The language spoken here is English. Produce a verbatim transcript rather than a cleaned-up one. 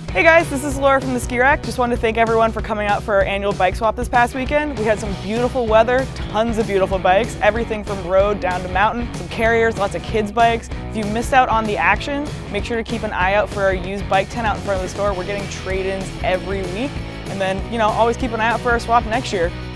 Hey guys, this is Laura from the Skirack. Just wanted to thank everyone for coming out for our annual bike swap this past weekend. We had some beautiful weather, tons of beautiful bikes, everything from road down to mountain, some carriers, lots of kids' bikes. If you missed out on the action, make sure to keep an eye out for our used bike tent out in front of the store. We're getting trade-ins every week. And then, you know, always keep an eye out for our swap next year.